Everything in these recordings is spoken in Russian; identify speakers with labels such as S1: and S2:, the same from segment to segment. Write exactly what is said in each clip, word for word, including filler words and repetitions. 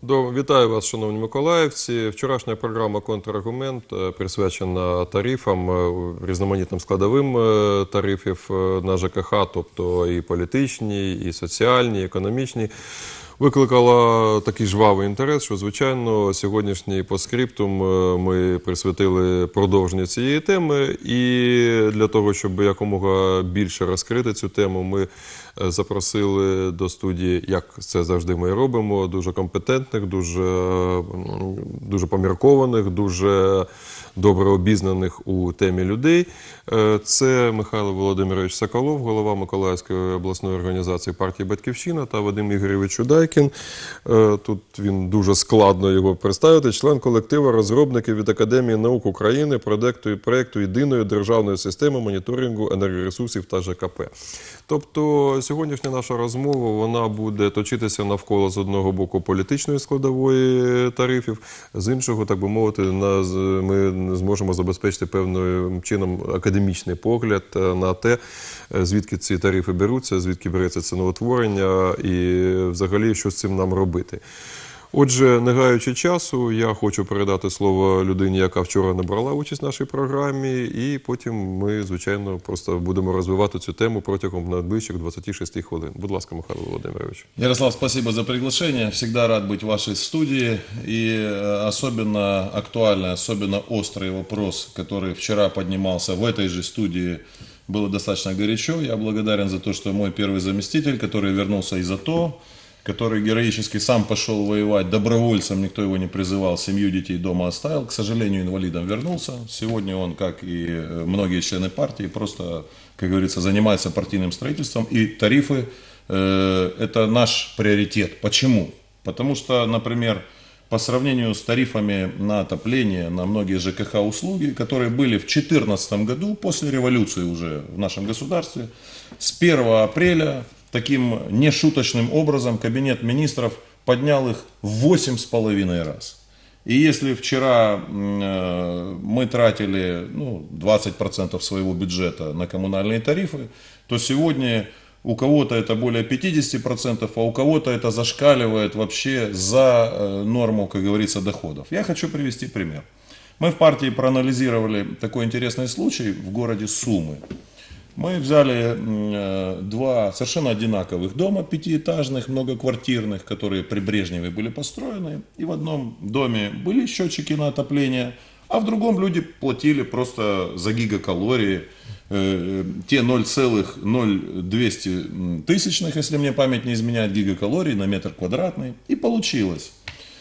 S1: До... Вітаю вас, шановні миколаївці. Вчорашня програма «Контраргумент» присвячена тарифам, різноманітним складовим тарифів на ЖКХ, тобто і політичні, і соціальні, і економічні. Викликала такий жвавий інтерес, що, звичайно, сьогоднішній постскриптум ми присвятили продовженню цієї теми. І для того, щоб якомога більше розкрити цю тему, ми запросили до студії, як це завжди ми і робимо, дуже компетентних, дуже, дуже поміркованих, дуже добре обізнаних у темі людей. Це Михайло Володимирович Соколов, голова Миколаївської обласної організації партії «Батьківщина», та Вадим Ігорович Чудайкін. Тут він дуже складно його представити. Член колективу розробників від Академії наук України проєкту, проєкту єдиної державної системи моніторингу енергоресурсів та ЖКП. Тобто сьогоднішня наша розмова, вона буде точитися навколо, з одного боку, політичної складової тарифів, з іншого, так би мовити, ми зможемо забезпечити певним чином академічний погляд на те, звідки ці тарифи беруться, звідки береться ціноутворення і взагалі, що з цим нам робити. Отже, не гаючи часу, я хочу передати слово людині, яка вчора не брала участь в нашій програмі, і потім ми, звичайно, просто будемо розвивати цю тему протягом найближчих двадцати шість хвилин. Будь ласка, Михайло Володимирович.
S2: Ярослав, спасибо за приглашение. Всегда рад быть в вашей студии. И особенно актуальный, особенно острый вопрос, который вчера поднимался в этой же студии, было достаточно горячо. Я благодарен за то, что мой первый заместитель, который вернулся из АТО, который героически сам пошел воевать добровольцем, никто его не призывал, семью детей дома оставил, к сожалению, инвалидом вернулся. Сегодня он, как и многие члены партии, просто, как говорится, занимается партийным строительством. И тарифы э, – это наш приоритет. Почему? Потому что, например, по сравнению с тарифами на отопление, на многие ЖКХ услуги, которые были в две тысячи четырнадцатом году, после революции уже в нашем государстве, с первого апреля таким нешуточным образом Кабинет министров поднял их в восемь с половиной раз. И если вчера э, мы тратили ну, двадцать процентов своего бюджета на коммунальные тарифы, то сегодня у кого-то это более пятьдесят процентов, а у кого-то это зашкаливает вообще за э, норму, как говорится, доходов. Я хочу привести пример. Мы в партии проанализировали такой интересный случай в городе Сумы. Мы взяли э, два совершенно одинаковых дома, пятиэтажных, многоквартирных, которые при Брежневе были построены. И в одном доме были счетчики на отопление, а в другом люди платили просто за гигакалории, э, те ноль целых ноль двести тысячных, если мне память не изменяет, гигакалорий на метр квадратный. И получилось,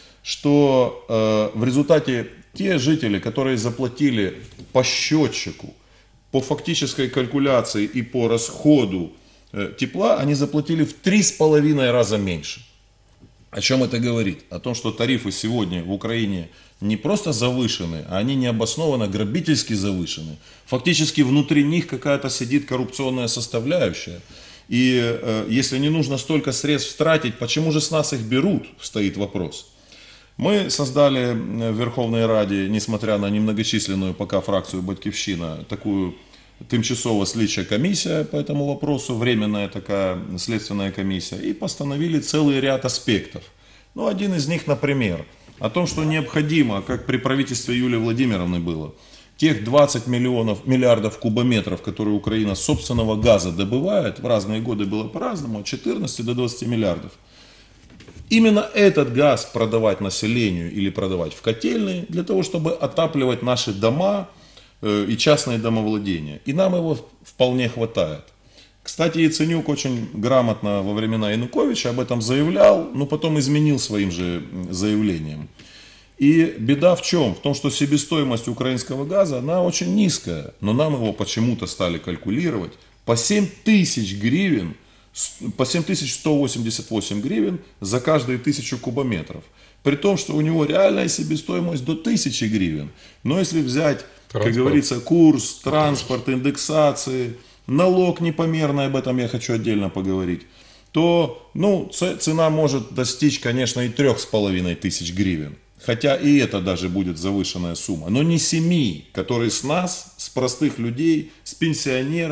S2: что э, в результате те жители, которые заплатили по счетчику, по фактической калькуляции и по расходу э, тепла, они заплатили в три с половиной раза меньше. О чем это говорит? О том, что тарифы сегодня в Украине не просто завышены, а они необоснованно грабительски завышены. Фактически внутри них какая-то сидит коррупционная составляющая. И э, если не нужно столько средств тратить, почему же с нас их берут, стоит вопрос. Мы создали в Верховной Раде, несмотря на немногочисленную пока фракцию «Батьківщина», такую тимчасово-слідча комиссия по этому вопросу, временная такая следственная комиссия, и постановили целый ряд аспектов. Ну, один из них, например, о том, что необходимо, как при правительстве Юлии Владимировны было, тех двадцать миллионов, миллиардов кубометров, которые Украина собственного газа добывает, в разные годы было по-разному, от четырнадцати до двадцати миллиардов. Именно этот газ продавать населению или продавать в котельные, для того, чтобы отапливать наши дома э, и частные домовладения. И нам его вполне хватает. Кстати, Яценюк очень грамотно во времена Януковича об этом заявлял, но потом изменил своим же заявлением. И беда в чем? В том, что себестоимость украинского газа, она очень низкая, но нам его почему-то стали калькулировать по семь тысяч гривен, по семь тысяч сто восемьдесят восемь гривен за каждые тысячу кубометров. При том, что у него реальная себестоимость до тысячи гривен. Но если взять, транспорт, как говорится, курс, транспорт, индексации, налог непомерный, об этом я хочу отдельно поговорить, то ну, цена может достичь, конечно, и трех с половиной тысяч гривен. Хотя и это даже будет завышенная сумма. Но не семи, которые с нас, с простых людей, с пенсионеров,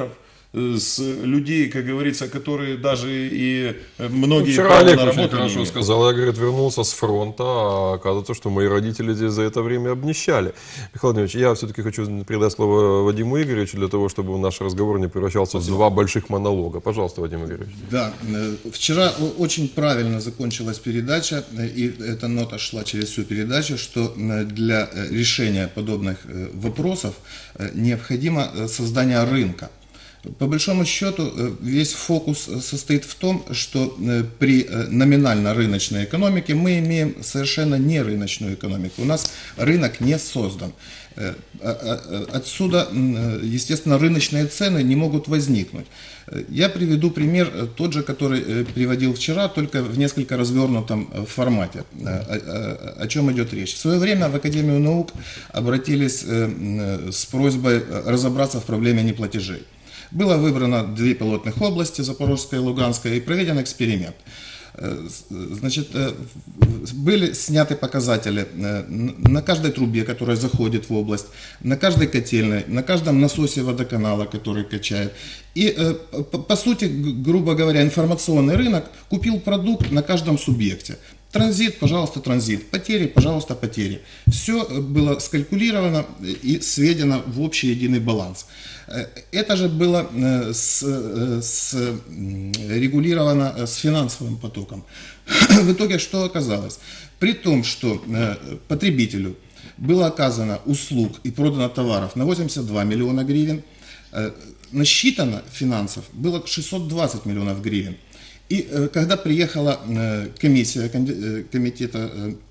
S2: с людей, как говорится, которые даже и многие
S1: Вчера
S2: права
S1: Олег
S2: на
S1: очень
S2: работу не
S1: хорошо
S2: имеют.
S1: сказал. Я, говорит, вернулся с фронта, а оказывается, что мои родители здесь за это время обнищали. Михаил Владимирович, я все-таки хочу передать слово Вадиму Игоревичу для того, чтобы наш разговор не превращался в два больших монолога. Пожалуйста, Вадим Игоревич.
S3: Да, э, вчера о- очень правильно закончилась передача, э, и эта нота шла через всю передачу, что э, для э, решения подобных э, вопросов э, необходимо э, создание рынка. По большому счету, э, весь фокус э, состоит в том, что э, при э, номинально рыночной экономике мы имеем совершенно не рыночную экономику. У нас рынок не создан. Э, а- а- Отсюда, м, э, естественно, рыночные цены не могут возникнуть. Э, Я приведу пример, э, тот же, который э, приводил вчера, только в несколько развернутом э, формате. Э, О, о- о чем идет речь? В свое время в Академию наук обратились э, м, э, с просьбой э, разобраться в проблеме неплатежей. Было выбрано две пилотных области, Запорожская и Луганская, и проведен эксперимент. Э, Значит, э, были сняты показатели э, на каждой трубе, которая заходит в область, на каждой котельной, на каждом насосе водоканала, который качает. И, э, по по сути, г- грубо говоря, информационный рынок купил продукт на каждом субъекте. Транзит, пожалуйста, транзит. Потери, пожалуйста, потери. Все было скалькулировано и сведено в общий единый баланс. Э, Это же было э, с, э, с, м, регулировано э, с финансовым потоком. В итоге что оказалось? При том, что э, потребителю было оказано услуг и продано товаров на восемьдесят два миллиона гривен, э, насчитано финансов было шестьсот двадцать миллионов гривен. И э, когда приехала э, комиссия конди- э, комитета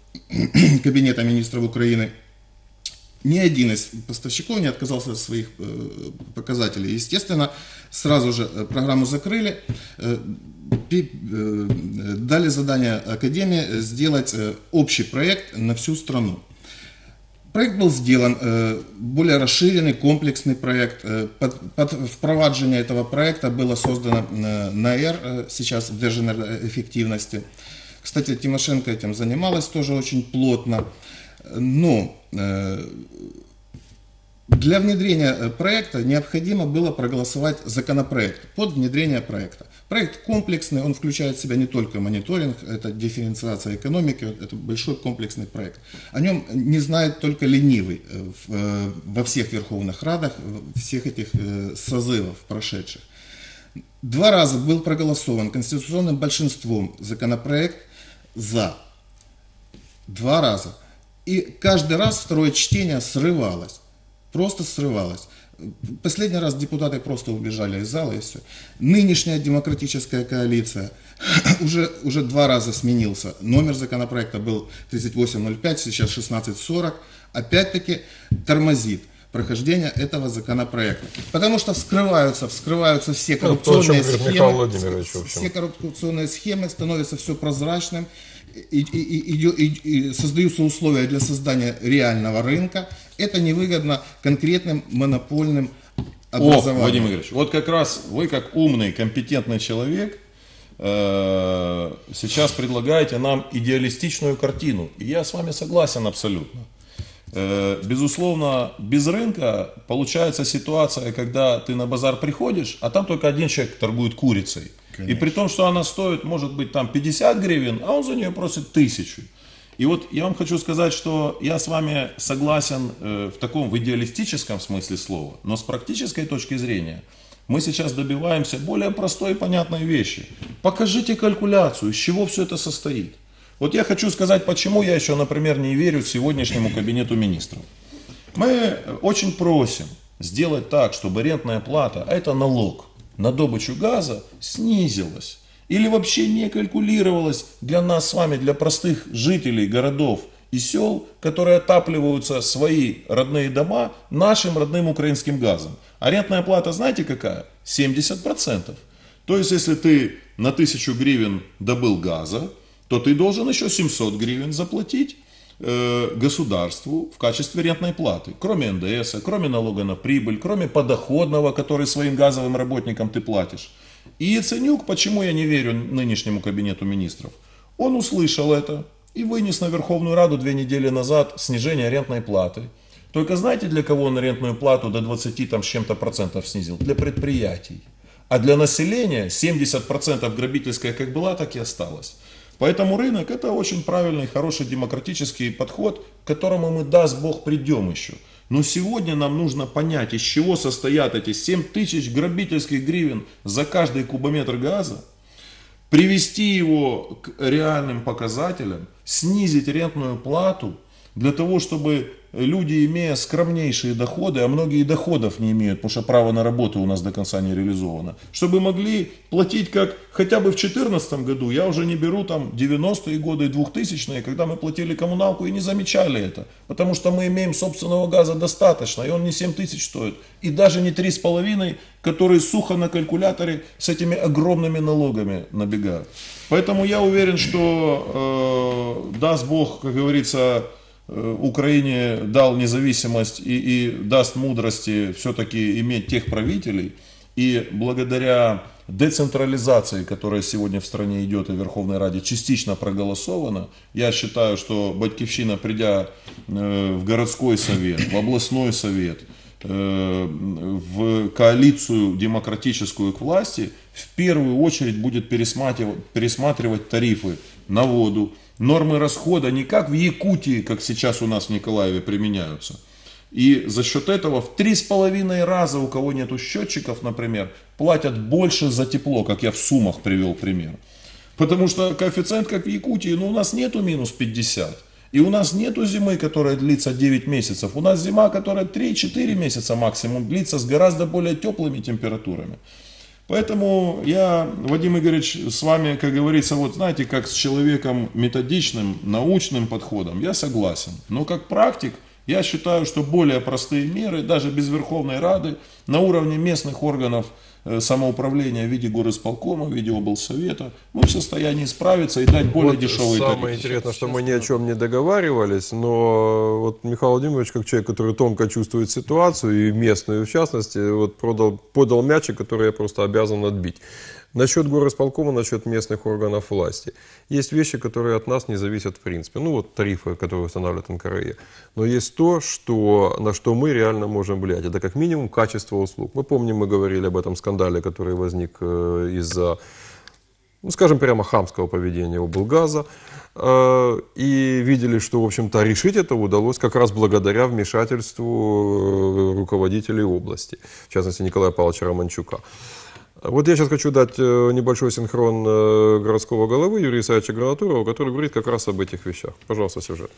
S3: э, Кабинета министров Украины, ни один из поставщиков не отказался от своих э, показателей. Естественно, сразу же э, программу закрыли, э, пи- э, дали задание Академии сделать э, общий проект на всю страну. Проект был сделан, э, более расширенный, комплексный проект. Э, Под, под впроваджение этого проекта было создано э, НАЭР, э, сейчас в Держэнергоэффективности. Кстати, Тимошенко этим занималась тоже очень плотно. Но э, для внедрения э, проекта необходимо было проголосовать законопроект под внедрение проекта. Проект комплексный, он включает в себя не только мониторинг, это дифференциация экономики, это большой комплексный проект. О нем не знает только ленивый э, в, э, во всех Верховных Радах, в- всех этих э, созывов прошедших. Два раза был проголосован конституционным большинством законопроект за. Два раза. И каждый раз второе чтение срывалось. Просто срывалось. Последний раз депутаты просто убежали из зала и все. Нынешняя демократическая коалиция уже, уже два раза сменился. Номер законопроекта был тридцать восемь ноль пять, сейчас шестнадцать сорок. Опять-таки тормозит прохождение этого законопроекта. Потому что вскрываются, вскрываются все
S1: Ну, то, о чем
S3: коррупционные
S1: говорит
S3: схемы.
S1: Михаил Владимирович, в общем.
S3: Все коррупционные схемы, становится все прозрачным. И, и- и- идё- и- и создаются условия для создания реального рынка. Это невыгодно конкретным монопольным
S2: О,
S3: образованиям.
S2: Вадим Игоревич, вот как раз вы, как умный, компетентный человек, э, сейчас предлагаете нам идеалистичную картину. И я с вами согласен абсолютно. Э, Безусловно, без рынка получается ситуация, когда ты на базар приходишь, а там только один человек торгует курицей. И при том, что она стоит, может быть, там пятьдесят гривен, а он за нее просит тысячу. И вот я вам хочу сказать, что я с вами согласен э, в таком в идеалистическом смысле слова, но с практической точки зрения мы сейчас добиваемся более простой и понятной вещи. Покажите калькуляцию, из чего все это состоит. Вот я хочу сказать, почему я еще, например, не верю сегодняшнему кабинету министров. Мы очень просим сделать так, чтобы арендная плата, а это налог на добычу газа, снизилась. Или вообще не калькулировалась для нас с вами, для простых жителей городов и сел, которые отапливаются свои родные дома нашим родным украинским газом. Арендная плата знаете какая? семьдесят процентов. То есть, если ты на тысячу гривен добыл газа, то ты должен еще семьсот гривен заплатить э, государству в качестве рентной платы. Кроме эн дэ эса, кроме налога на прибыль, кроме подоходного, который своим газовым работникам ты платишь. И Яценюк, почему я не верю нынешнему кабинету министров, он услышал это и вынес на Верховную Раду две недели назад снижение рентной платы. Только знаете, для кого он арендную плату до двадцати там, с чем-то процентов снизил? Для предприятий. А для населения семьдесят процентов грабительская как была, так и осталась. Поэтому рынок это очень правильный, хороший демократический подход, к которому мы, даст Бог, придем еще. Но сегодня нам нужно понять, из чего состоят эти семь тысяч грабительских гривен за каждый кубометр газа, привести его к реальным показателям, снизить рентную плату, для того, чтобы люди, имея скромнейшие доходы, а многие доходов не имеют, потому что право на работу у нас до конца не реализовано, чтобы могли платить как хотя бы в две тысячи четырнадцатом году, я уже не беру там девяностые годы и двухтысячные, когда мы платили коммуналку и не замечали это, потому что мы имеем собственного газа достаточно, и он не семь тысяч стоит, и даже не три с половиной, которые сухо на калькуляторе с этими огромными налогами набегают. Поэтому я уверен, что э, даст Бог, как говорится, Украине дал независимость и, и даст мудрости все-таки иметь тех правителей. И благодаря децентрализации, которая сегодня в стране идет и в Верховной Раде частично проголосована, я считаю, что Батькивщина, придя в городской совет, в областной совет, в коалицию демократическую к власти, в первую очередь будет пересматривать, пересматривать тарифы на воду, нормы расхода не как в Якутии, как сейчас у нас в Николаеве применяются. И за счет этого в три с половиной раза, у кого нету счетчиков, например, платят больше за тепло, как я в Сумах привел пример. Потому что коэффициент, как в Якутии, ну у нас нету минус пятьдесят. И у нас нету зимы, которая длится девять месяцев. У нас зима, которая три-четыре месяца максимум длится с гораздо более теплыми температурами. Поэтому я, Вадим Игоревич, с вами, как говорится, вот знаете, как с человеком методичным, научным подходом, я согласен. Но как практик, я считаю, что более простые меры, даже без Верховной Рады, на уровне местных органов самоуправления в виде горисполкома, в виде облсовета, мы в состоянии справиться и дать более
S1: вот
S2: дешевые тарифы.
S1: Самое интересное, что мы ни о чем не договаривались, но вот Михаил Владимирович, как человек, который тонко чувствует ситуацию, и местную в частности, вот продал, подал мячик, который я просто обязан отбить. Насчет горисполкома, насчет местных органов власти. Есть вещи, которые от нас не зависят в принципе. Ну вот тарифы, которые устанавливает эн ка эр е. Но есть то, что, на что мы реально можем влиять. Это как минимум качество услуг. Мы помним, мы говорили об этом скандале, который возник из-за, ну, скажем прямо, хамского поведения облгаза. И видели, что, в общем-то, решить это удалось как раз благодаря вмешательству руководителей области. В частности, Николая Павловича Романчука. Вот я сейчас хочу дать небольшой синхрон городского головы Юрия Исаевича Гранатурова, который говорит как раз об этих вещах. Пожалуйста, сюжет.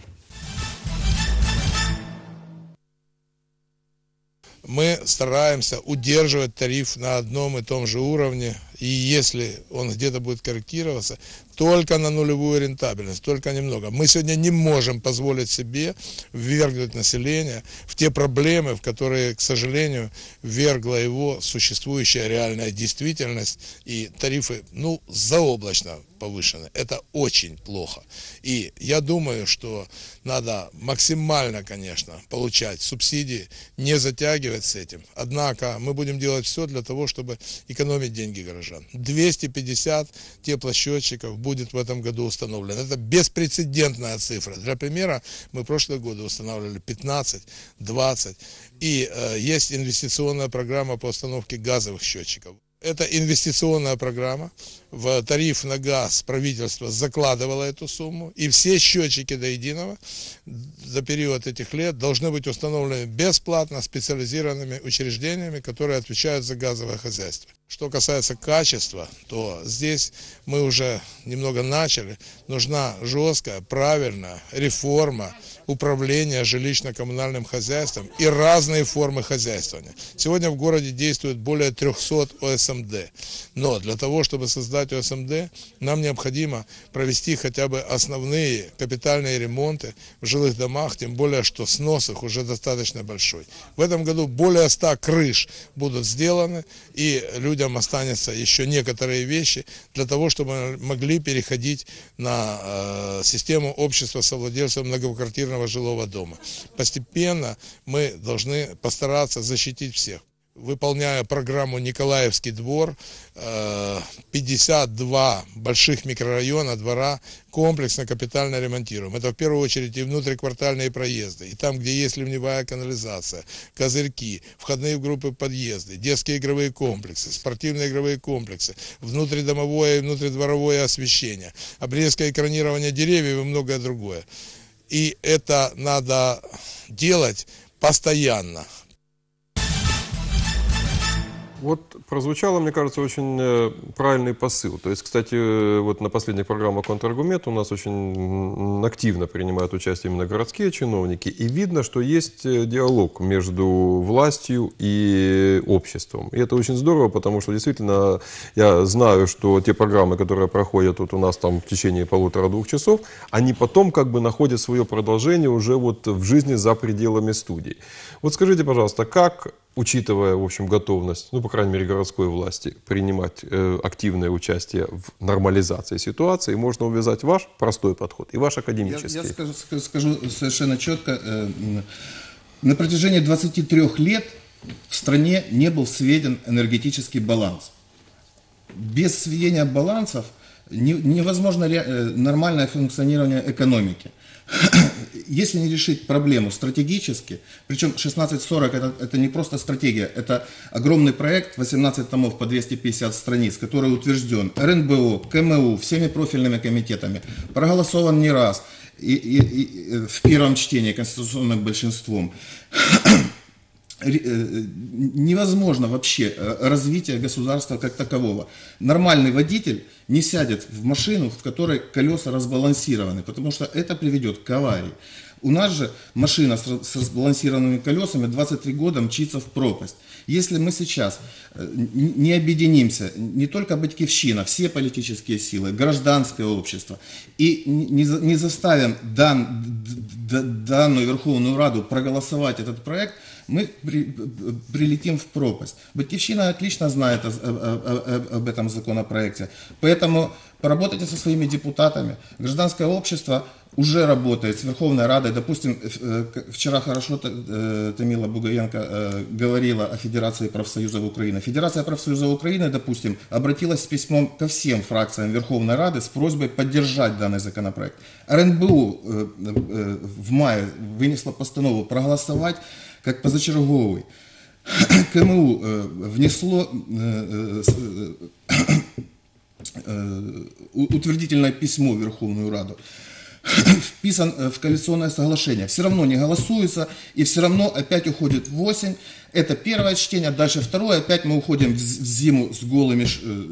S4: Мы стараемся удерживать тариф на одном и том же уровне, и если он где-то будет корректироваться, только на нулевую рентабельность, только немного. Мы сегодня не можем позволить себе ввергнуть население в те проблемы, в которые, к сожалению, ввергла его существующая реальная действительность, и тарифы, ну, заоблачно повышены. Это очень плохо. И я думаю, что надо максимально, конечно, получать субсидии, не затягивать с этим. Однако мы будем делать все для того, чтобы экономить деньги горожан. двести пятьдесят теплосчетчиков будет в этом году установлено. Это беспрецедентная цифра. Для примера, мы прошлые годы устанавливали пятнадцать, двадцать. И э, есть инвестиционная программа по установке газовых счетчиков. Это инвестиционная программа. В тариф на газ правительство закладывало эту сумму. И все счетчики до единого за период этих лет должны быть установлены бесплатно специализированными учреждениями, которые отвечают за газовое хозяйство. Что касается качества, то здесь мы уже немного начали. Нужна жесткая, правильная реформа управления жилищно-коммунальным хозяйством и разные формы хозяйствования. Сегодня в городе действует более трехсот о эс эм дэ. Но для того, чтобы создать о эс эм дэ, нам необходимо провести хотя бы основные капитальные ремонты в жилых домах, тем более, что снос их уже достаточно большой. В этом году более ста крыш будут сделаны, и людям останется еще некоторые вещи для того, чтобы могли переходить на э, систему общества совладельцев многоквартирного жилого дома. Постепенно мы должны постараться защитить всех. выполняя программу «Николаевский двор», пятьдесят два больших микрорайона, двора комплексно капитально ремонтируем. Это в первую очередь и внутриквартальные проезды, и там, где есть ливневая канализация, козырьки, входные в группы подъезды, детские игровые комплексы, спортивные игровые комплексы, внутридомовое и внутридворовое освещение, обрезка и экранирование деревьев и многое другое. И это надо делать постоянно.
S1: Вот прозвучало, мне кажется, очень э, правильный посыл. То есть, кстати, э, вот на последних программах «Контраргумент» у нас очень активно принимают участие именно городские чиновники. И видно, что есть э, диалог между властью и обществом. И это очень здорово, потому что действительно я знаю, что те программы, которые проходят вот у нас там в течение полутора-двух часов, они потом как бы находят свое продолжение уже вот в жизни за пределами студий. Вот скажите, пожалуйста, как, учитывая, в общем, готовность, ну, по крайней мере, городской власти принимать э, активное участие в нормализации ситуации, можно увязать ваш простой подход и ваш академический?
S3: Я, я скажу, скажу совершенно четко. Э, на протяжении двадцати трёх лет в стране не был сведен энергетический баланс. Без сведения балансов не, невозможно ре, нормальное функционирование экономики. Если не решить проблему стратегически, причем шестнадцать сорок это, это не просто стратегия, это огромный проект, восемнадцать томов по двести пятьдесят страниц, который утвержден эр эн бэ о, ка эм у, всеми профильными комитетами, проголосован не раз и, и, и в первом чтении конституционным большинством. Невозможно вообще развитие государства как такового. Нормальный водитель не сядет в машину, в которой колеса разбалансированы, потому что это приведет к аварии. У нас же машина с разбалансированными колесами двадцать три года мчится в пропасть. Если мы сейчас не объединимся, не только Батькивщина, все политические силы, гражданское общество, и не заставим дан, данную Верховную Раду проголосовать этот проект, мы при, прилетим в пропасть. Батькивщина отлично знает о, о, о, об этом законопроекте, поэтому поработайте со своими депутатами. Гражданское общество уже работает с Верховной Радой. Допустим, вчера хорошо Тамила Бугаенко говорила о Федерации профсоюзов Украины. Федерация профсоюзов Украины, допустим, обратилась с письмом ко всем фракциям Верховной Рады с просьбой поддержать данный законопроект. эр эн бэ о в мае вынесла постанову проголосовать как позачерговый. ка эм у внесло утвердительное письмо в Верховную Раду, вписан в коалиционное соглашение. Все равно не голосуется, и все равно опять уходит в осень. Это первое чтение, дальше второе, опять мы уходим в зиму с голыми,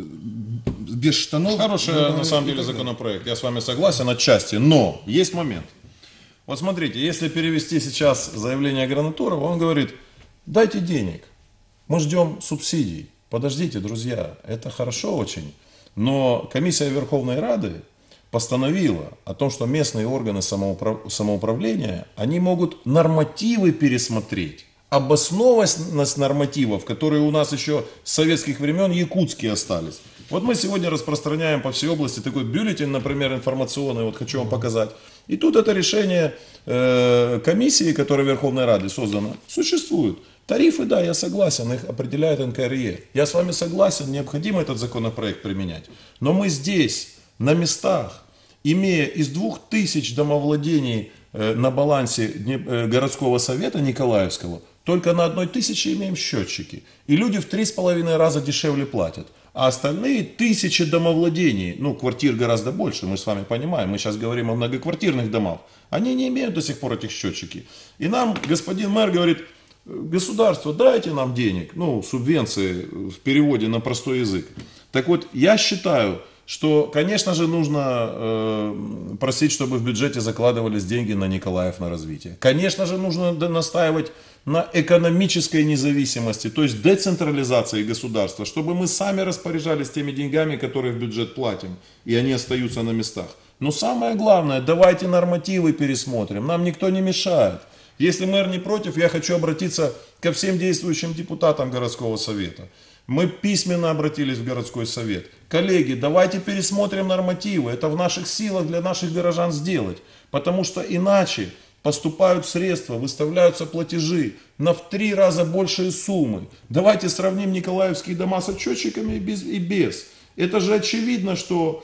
S3: без штанов.
S2: Хороший, на самом деле, законопроект, я с вами согласен отчасти, но есть момент. Вот смотрите, если перевести сейчас заявление Гранатурова, он говорит, дайте денег, мы ждем субсидий. Подождите, друзья, это хорошо очень, но комиссия Верховной Рады постановила о том, что местные органы самоуправ... самоуправления, они могут нормативы пересмотреть, обоснованность нормативов, которые у нас еще с советских времен якутские остались. Вот мы сегодня распространяем по всей области такой бюллетень, например, информационный, вот хочу вам показать. И тут это решение э, комиссии, которая в Верховной Раде создана, существует. Тарифы, да, я согласен, их определяет эн ка эр е. Я с вами согласен, необходимо этот законопроект применять. Но мы здесь, на местах, имея из двух тысяч домовладений э, на балансе э, городского совета Николаевского, только на одной тысяче имеем счетчики. И люди в три с половиной раза дешевле платят. А остальные тысячи домовладений, ну, квартир гораздо больше, мы с вами понимаем, мы сейчас говорим о многоквартирных домах, они не имеют до сих пор этих счетчики. И нам господин мэр говорит, государство, дайте нам денег, ну, субвенции в переводе на простой язык. Так вот, я считаю, что, конечно же, нужно э, просить, чтобы в бюджете закладывались деньги на Николаев, на развитие. Конечно же, нужно настаивать на экономической независимости, то есть децентрализации государства, чтобы мы сами распоряжались теми деньгами, которые в бюджет платим, и они остаются на местах. Но самое главное, давайте нормативы пересмотрим, нам никто не мешает. Если мэр не против, я хочу обратиться ко всем действующим депутатам городского совета. Мы письменно обратились в городской совет. Коллеги, давайте пересмотрим нормативы, это в наших силах для наших горожан сделать, потому что иначе поступают средства, выставляются платежи на в три раза большие суммы. Давайте сравним николаевские дома с отчетчиками и без. И без. Это же очевидно, что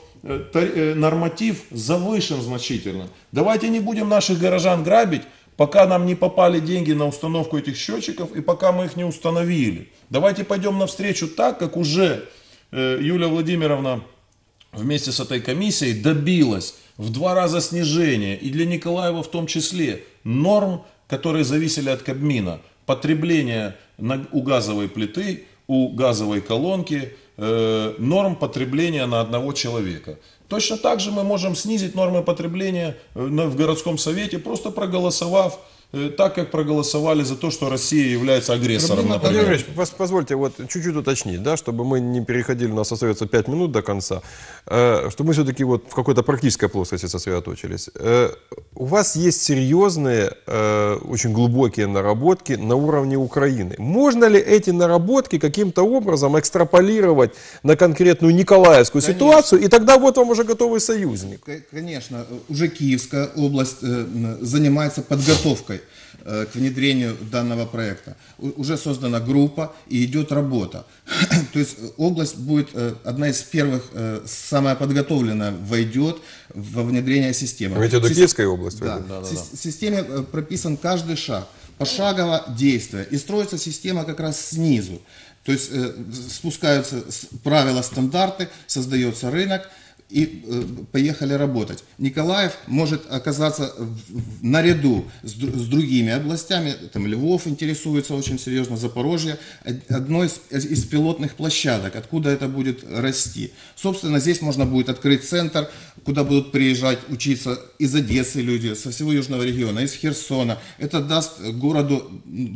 S2: норматив завышен значительно. Давайте не будем наших горожан грабить, пока нам не попали деньги на установку этих счетчиков и пока мы их не установили. Давайте пойдем навстречу так, как уже Юлия Владимировна вместе с этой комиссией добилась в два раза снижения, и для Николаева в том числе, норм, которые зависели от Кабмина. Потребление у газовой плиты, у газовой колонки, э, норм потребления на одного человека. Точно так же мы можем снизить нормы потребления в городском совете, просто проголосовав так, как проголосовали за то, что Россия является агрессором.
S1: Владимир Владимирович, позвольте вот чуть-чуть уточнить, да, чтобы мы не переходили, у нас остается пять минут до конца, э, чтобы мы все-таки вот в какой-то практической плоскости сосредоточились. Э, у вас есть серьезные, э, очень глубокие наработки на уровне Украины. Можно ли эти наработки каким-то образом экстраполировать на конкретную николаевскую
S3: Конечно.
S1: ситуацию, и тогда вот вам уже готовый союзник?
S3: Конечно, уже Киевская область э, занимается подготовкой к внедрению данного проекта. Уже создана группа и идет работа. То есть область будет одна из первых, самая подготовленная, войдет во внедрение системы.
S1: Вы имеете в виду Киевская область?
S3: Да.
S1: Да, да, да.
S3: В системе прописан каждый шаг, пошагово действие. И строится система как раз снизу. То есть спускаются правила, стандарты, создается рынок. И э, поехали работать. Николаев может оказаться в, в, наряду с, с другими областями, там Львов интересуется очень серьезно, Запорожье, одной из, из пилотных площадок, откуда это будет расти. Собственно, здесь можно будет открыть центр, куда будут приезжать учиться из Одессы люди, со всего Южного региона, из Херсона. Это даст городу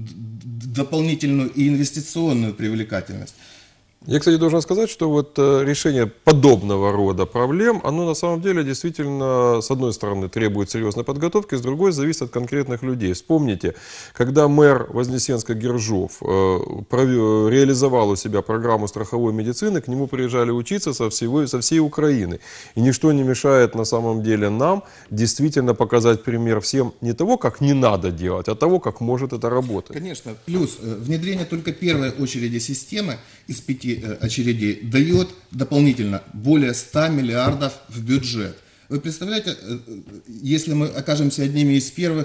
S3: дополнительную и инвестиционную привлекательность.
S1: Я, кстати, должен сказать, что вот э, решение подобного рода проблем, оно на самом деле действительно, с одной стороны, требует серьезной подготовки, с другой зависит от конкретных людей. Вспомните, когда мэр Вознесенска Гержов э, провел, реализовал у себя программу страховой медицины, к нему приезжали учиться со, всего, со всей Украины. И ничто не мешает на самом деле нам действительно показать пример всем не того, как не надо делать, а того, как может это работать.
S3: Конечно. Плюс э, внедрение только первой очереди системы из пяти очередей дает дополнительно более ста миллиардов в бюджет. Вы представляете, если мы окажемся одними из первых,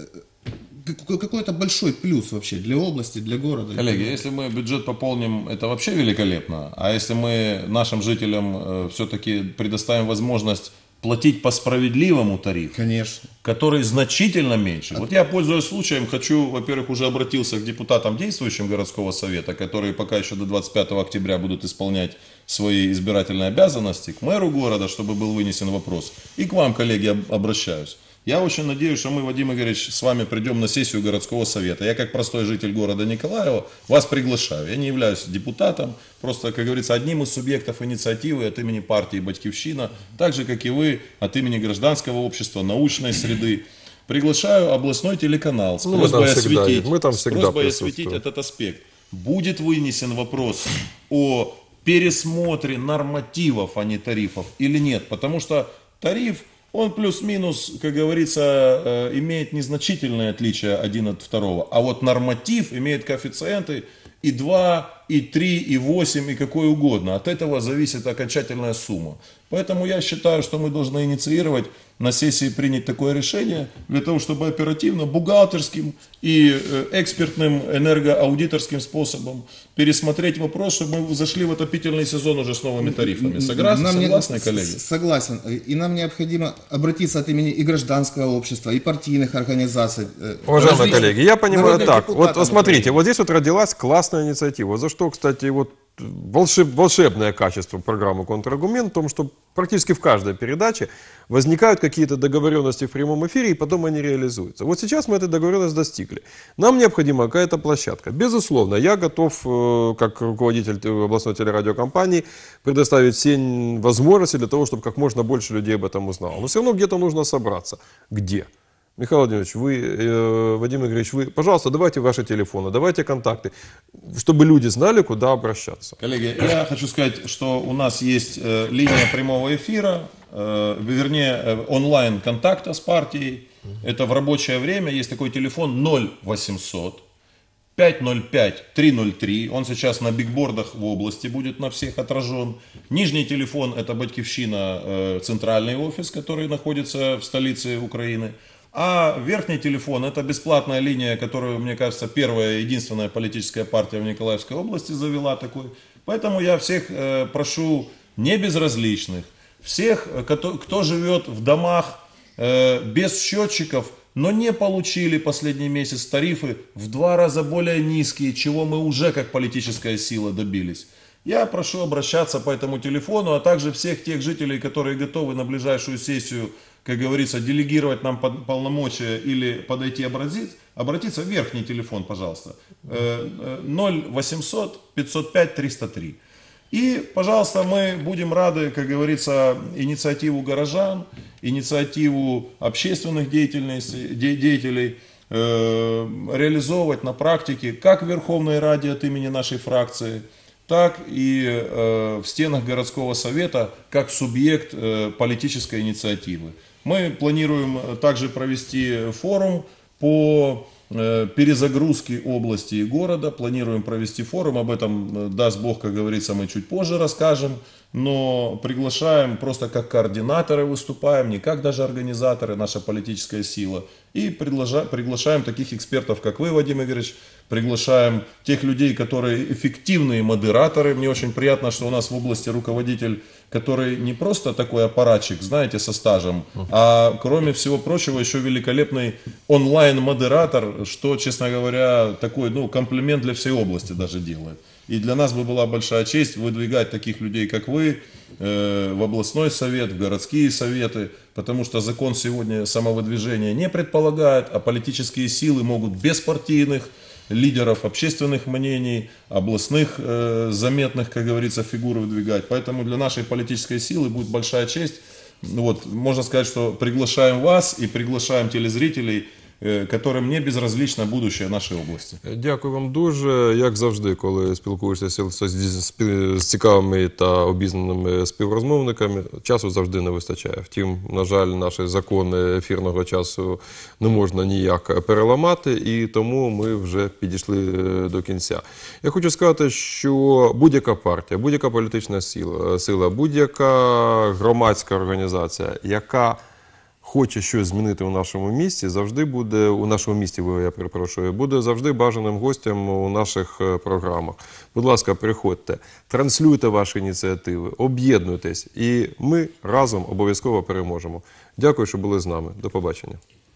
S3: какой-то большой плюс вообще для области, для города.
S2: Коллеги, если мы бюджет пополним, это вообще великолепно. А если мы нашим жителям все-таки предоставим возможность платить по справедливому тарифу,
S3: конечно,
S2: который значительно меньше. Вот я, пользуясь случаем, хочу, во-первых, уже обратился к депутатам действующим городского совета, которые пока еще до двадцать пятого октября будут исполнять свои избирательные обязанности, к мэру города, чтобы был вынесен вопрос. И к вам, коллеги, обращаюсь. Я очень надеюсь, что мы, Вадим Игоревич, с вами придем на сессию городского совета. Я, как простой житель города Николаева, вас приглашаю. Я не являюсь депутатом, просто, как говорится, одним из субъектов инициативы от имени партии «Батькивщина», так же, как и вы, от имени гражданского общества, научной среды. Приглашаю областной телеканал с
S1: Ну,
S2: просьбой,
S1: мы там всегда-
S2: осветить,
S1: мы там
S2: с
S1: всегда
S2: просьбой осветить
S1: присутствуем.
S2: этот аспект. Будет вынесен вопрос о пересмотре нормативов, а не тарифов или нет? Потому что тариф, он плюс-минус, как говорится, имеет незначительные отличия один от второго. А вот норматив имеет коэффициенты и два, и три, и восемь, и какой угодно. От этого зависит окончательная сумма. Поэтому я считаю, что мы должны инициировать на сессии принять такое решение, для того, чтобы оперативно, бухгалтерским и экспертным энергоаудиторским способом пересмотреть вопрос, чтобы мы зашли в отопительный сезон уже с новыми тарифами. Согласны,
S3: Нам не-
S2: согласны, коллеги?
S3: с- Согласен. И нам необходимо обратиться от имени и гражданского общества, и партийных организаций. э,
S1: Уважаемые
S3: различных
S1: коллеги, я понимаю
S3: народных
S1: так. Вот,
S3: депутатов
S1: вот смотрите,
S3: Украины.
S1: вот здесь вот родилась классная инициатива, за что, кстати, вот волшеб, волшебное качество программы «Контраргумент» в том, что практически в каждой передаче возникают какие-то договоренности в прямом эфире, и потом они реализуются. Вот сейчас мы этой договоренности достигли. Нам необходима какая-то площадка. Безусловно, я готов, э, как руководитель областной телерадиокомпании, предоставить все возможности для того, чтобы как можно больше людей об этом узнало. Но все равно где-то нужно собраться. Где? Михаил Владимирович, вы, э, Вадим Игоревич, вы, пожалуйста, давайте ваши телефоны, давайте контакты, чтобы люди знали, куда обращаться.
S2: Коллеги, я хочу сказать, что у нас есть э, линия прямого эфира, э, вернее, э, онлайн-контакта с партией. Это в рабочее время есть такой телефон ноль восемьсот пятьсот пять триста три. Он сейчас на бигбордах в области будет на всех отражен. Нижний телефон — это Батьківщина, э, центральный офис, который находится в столице Украины. А верхний телефон — это бесплатная линия, которую, мне кажется, первая и единственная политическая партия в Николаевской области завела такой. Поэтому я всех э, прошу не безразличных, всех, кто, кто живет в домах э, без счетчиков, но не получили последний месяц тарифы в два раза более низкие, чего мы уже как политическая сила добились. Я прошу обращаться по этому телефону, а также всех тех жителей, которые готовы на ближайшую сессию, как говорится, делегировать нам полномочия или подойти обратиться, обратиться в верхний телефон, пожалуйста, ноль восемьсот пятьсот пять триста три. И, пожалуйста, мы будем рады, как говорится, инициативу горожан, инициативу общественных деятелей э, реализовывать на практике, как в Верховной Раде от имени нашей фракции, так и э, в стенах городского совета, как субъект э, политической инициативы. Мы планируем также провести форум по перезагрузки области и города, планируем провести форум, об этом, даст Бог, как говорится, мы чуть позже расскажем, но приглашаем просто как координаторы выступаем, не как даже организаторы, наша политическая сила, и приглашаем таких экспертов, как вы, Вадим Игоревич, приглашаем тех людей, которые эффективные модераторы. Мне очень приятно, что у нас в области руководитель, который не просто такой аппаратчик, знаете, со стажем, а кроме всего прочего еще великолепный онлайн-модератор, что, честно говоря, такой, ну, комплимент для всей области даже делает. И для нас бы была большая честь выдвигать таких людей, как вы, э, в областной совет, в городские советы, потому что закон сегодня самовыдвижения не предполагает, а политические силы могут без партийных лидеров общественных мнений, областных э, заметных, как говорится, фигур выдвигать. Поэтому для нашей политической силы будет большая честь. Вот, можно сказать, что приглашаем вас и приглашаем телезрителей, которым не безразлічне будущее нашої області.
S1: Дякую вам дуже. Як завжди, коли спілкуєшся з цікавими та обізнаними співрозмовниками, часу завжди не вистачає. Втім, на жаль, наші закони ефірного часу не можна ніяк переламати, і тому ми вже підійшли до кінця. Я хочу сказати, що будь-яка партія, будь-яка політична сила, сила будь-яка громадська організація, яка хоче щось змінити у нашому місті, завжди буде, у нашому місті, я перепрошую, буде завжди бажаним гостем у наших програмах. Будь ласка, приходьте, транслюйте ваші ініціативи, об'єднуйтесь, і ми разом обов'язково переможемо. Дякую, що були з нами. До побачення.